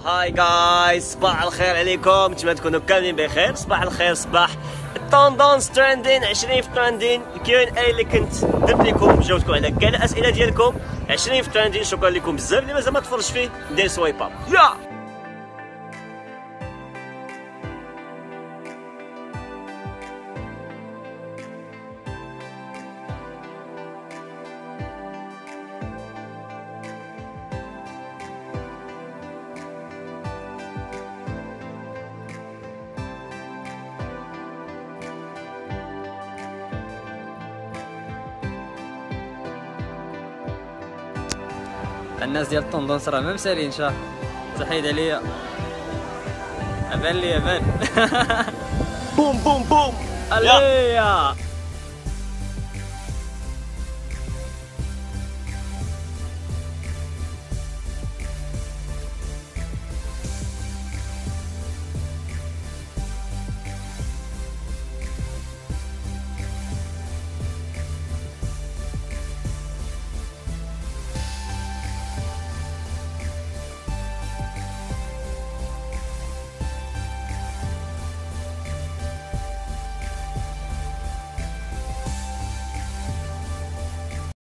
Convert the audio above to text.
هاي جايز، صباح الخير عليكم، نتمنى تكونوا كاملين بخير. صباح الخير، صباح التوندونس ترندين 20 في ترندين. كاين اي اللي كنت درت لكم جاوبتكم على كاع الاسئله ديالكم 20 في ترندين. شكرا لكم بزاف. اللي مازال ما تفرجش فيه دير سوايب اب يا الناس ديال الطوندونس راه ما مسالين شاه تحيد عليا ابان لي ابان بوم بوم بوم عليا